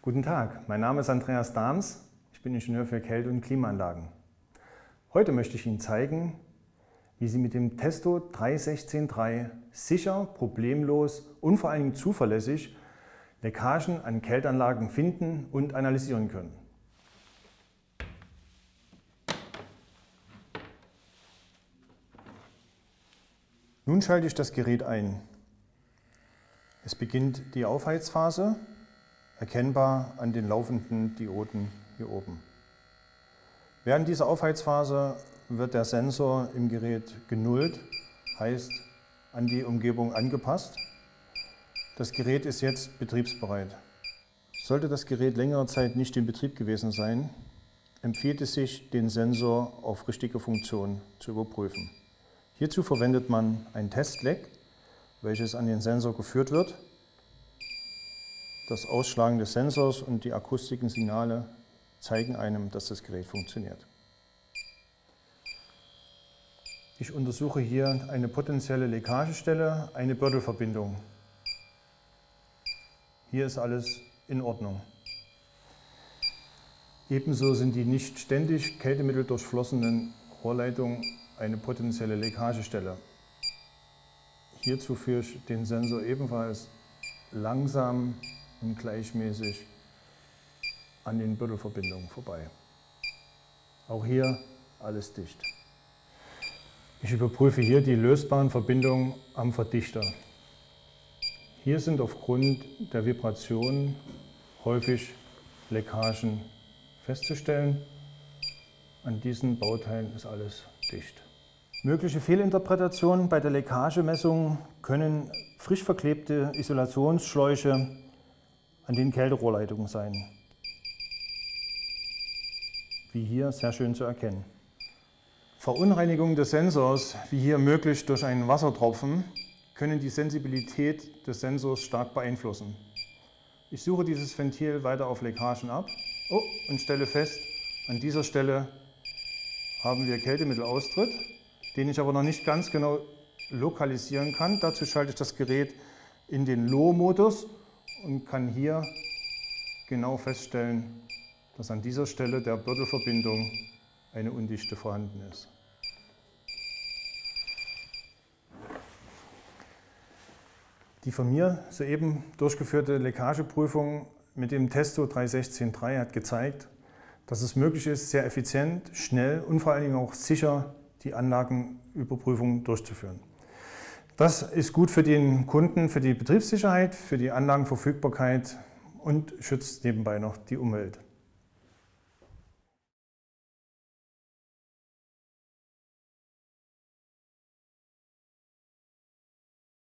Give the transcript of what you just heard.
Guten Tag, mein Name ist Andreas Dahms, ich bin Ingenieur für Kälte- und Klimaanlagen. Heute möchte ich Ihnen zeigen, wie Sie mit dem Testo 316.3 sicher, problemlos und vor allem zuverlässig Leckagen an Kälteanlagen finden und analysieren können. Nun schalte ich das Gerät ein. Es beginnt die Aufheizphase, erkennbar an den laufenden Dioden hier oben. Während dieser Aufheizphase wird der Sensor im Gerät genullt, heißt an die Umgebung angepasst. Das Gerät ist jetzt betriebsbereit. Sollte das Gerät längere Zeit nicht in Betrieb gewesen sein, empfiehlt es sich, den Sensor auf richtige Funktion zu überprüfen. Hierzu verwendet man ein Testleck, welches an den Sensor geführt wird. Das Ausschlagen des Sensors und die akustischen Signale zeigen einem, dass das Gerät funktioniert. Ich untersuche hier eine potenzielle Leckagestelle, eine Bördelverbindung. Hier ist alles in Ordnung. Ebenso sind die nicht ständig kältemitteldurchflossenen Rohrleitungen eine potenzielle Leckagestelle. Hierzu führe ich den Sensor ebenfalls langsam und gleichmäßig an den Bördelverbindungen vorbei. Auch hier alles dicht. Ich überprüfe hier die lösbaren Verbindungen am Verdichter. Hier sind aufgrund der Vibration häufig Leckagen festzustellen. An diesen Bauteilen ist alles dicht. Mögliche Fehlinterpretationen bei der Leckagemessung können frisch verklebte Isolationsschläuche an den Kälterohrleitungen sein, wie hier sehr schön zu erkennen. Verunreinigungen des Sensors, wie hier möglich durch einen Wassertropfen, können die Sensibilität des Sensors stark beeinflussen. Ich suche dieses Ventil weiter auf Leckagen ab und stelle fest, an dieser Stelle haben wir Kältemittelaustritt, den ich aber noch nicht ganz genau lokalisieren kann. Dazu schalte ich das Gerät in den Low-Modus und kann hier genau feststellen, dass an dieser Stelle der Bördelverbindung eine Undichte vorhanden ist. Die von mir soeben durchgeführte Leckageprüfung mit dem Testo 316.3 hat gezeigt, dass es möglich ist, sehr effizient, schnell und vor allen Dingen auch sicher die Anlagenüberprüfung durchzuführen. Das ist gut für den Kunden, für die Betriebssicherheit, für die Anlagenverfügbarkeit und schützt nebenbei noch die Umwelt.